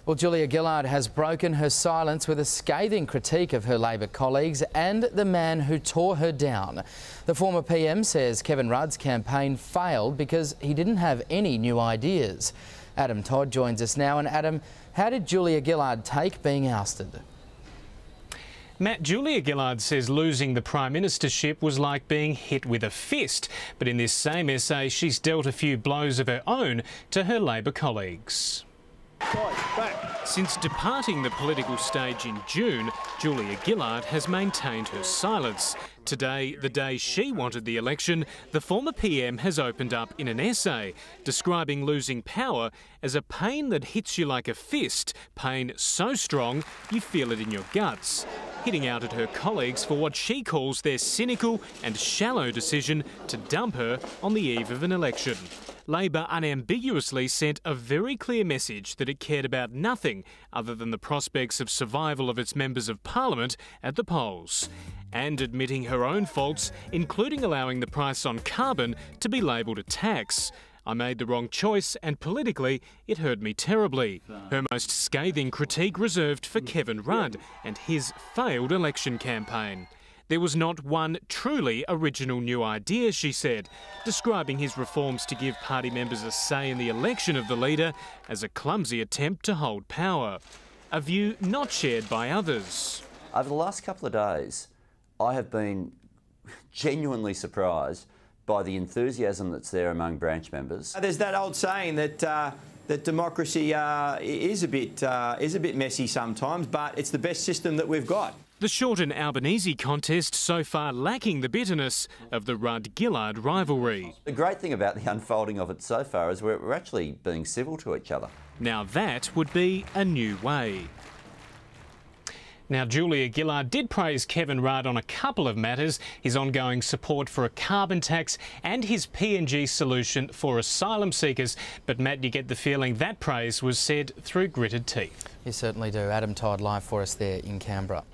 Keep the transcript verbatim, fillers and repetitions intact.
Well, Julia Gillard has broken her silence with a scathing critique of her Labor colleagues and the man who tore her down. The former P M says Kevin Rudd's campaign failed because he didn't have any new ideas. Adam Todd joins us now. And Adam, how did Julia Gillard take being ousted? Matt, Julia Gillard says losing the Prime Ministership was like being hit with a fist. But in this same essay, she's dealt a few blows of her own to her Labor colleagues. Since departing the political stage in June, Julia Gillard has maintained her silence. Today, the day she wanted the election, the former P M has opened up in an essay describing losing power as a pain that hits you like a fist, pain so strong you feel it in your guts, hitting out at her colleagues for what she calls their cynical and shallow decision to dump her on the eve of an election. Labor unambiguously sent a very clear message that it cared about nothing other than the prospects of survival of its members of Parliament at the polls. And admitting her own faults, including allowing the price on carbon to be labelled a tax. I made the wrong choice and politically it hurt me terribly. Her most scathing critique reserved for Kevin Rudd and his failed election campaign. There was not one truly original new idea, she said, describing his reforms to give party members a say in the election of the leader as a clumsy attempt to hold power. A view not shared by others. Over the last couple of days, I have been genuinely surprised by the enthusiasm that's there among branch members. There's that old saying that uh, that democracy uh, is a bit uh, is a bit messy sometimes, but it's the best system that we've got. The Shorten Albanese contest so far lacking the bitterness of the Rudd-Gillard rivalry. The great thing about the unfolding of it so far is we're, we're actually being civil to each other. Now that would be a new way. Now, Julia Gillard did praise Kevin Rudd on a couple of matters, his ongoing support for a carbon tax and his P N G solution for asylum seekers. But, Matt, you get the feeling that praise was said through gritted teeth. You certainly do. Adam Todd live for us there in Canberra.